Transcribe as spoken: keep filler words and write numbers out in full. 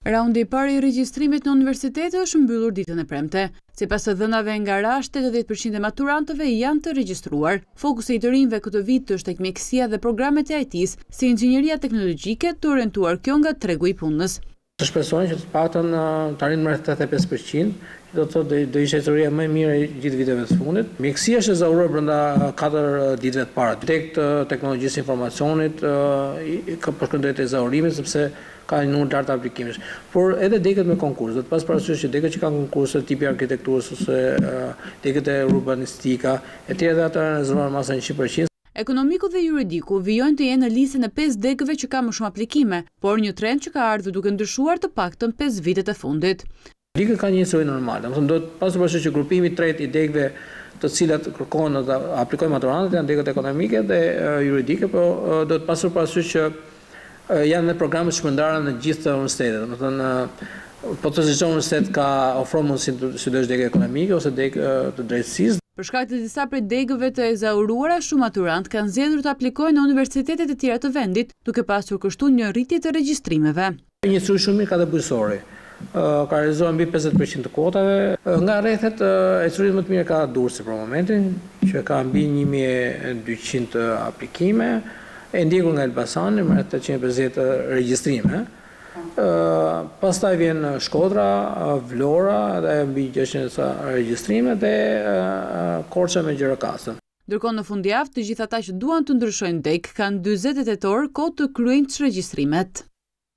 Raundi i parë i regjistrimit në universitete është mbyllur ditën e premte. Sipas të dhënave nga R A, tetëdhjetë përqind e maturantëve janë të regjistruar. Fokusi i të rinjve këtë vit është tek mjekësia dhe programet e I T-s, si inxhinieria teknologjike, të orientuar kjo nga tregu i punës. Të shpresojnë që të paktën të arrijnë më rreth tetëdhjetë e pesë përqind, do të thotë do ishte historia më e mirë e gjithë viteve të fundit. Mjekësia është e zauruar brenda katër ditëve të para. Tek teknologjisë së informacionit ka përshkëndet e zaurimit sepse ka një numër të lartë aplikimesh. Por edhe degët me konkurs, do të pas parasysh që degët që kanë konkurse tipi arkitekturës ose degët e urbanistika, e tjerë dhe ata rezervuar masa njëqind përqind. Ekonomiku dhe juridiku vijojnë të jenë në listën e pesë degëve që ka më shumë aplikime, por një trend që ka ardhur duke ndryshuar të paktën pesë vitet e fundit. Degët ka një histori normale, domethënë do të pasur parasysh që grupimi i tretë i degëve të cilat kërkojnë të aplikojnë maturantët janë degët ekonomike dhe juridike, por do të pasur parasysh që janë dhe programet shpërndara në gjithë të universitetet. Domethënë, po të çdo universitet ka ofron mundësi të studiosh degë ekonomike ose degë të drejtësisë. Për shkak të disa prej degëve të ezauruara, shumë maturant kanë zgjedhur të aplikojnë në universitetet e tjera të vendit, duke pasur kështu një rritje të regjistrimeve. Një studim shumë mirë ka dhe bujësori. Ka realizuar mbi pesëdhjetë përqind të kuotave. Nga rrethet e studiut më të mirë ka Durrësi për momentin, që ka mbi një mijë e dyqind aplikime, e ndjekur nga Elbasani me tetëqind e pesëdhjetë regjistrime. Uh, pastaj vjen Shkodra, Vlora dhe mbi gjashtëqind regjistrime dhe uh, Korça me Gjirokastër. Ndërkohë në fundjavë, të gjithë ata që duan të ndryshojnë degë kanë dyzet e tetë orë kohë të kryejnë regjistrimet.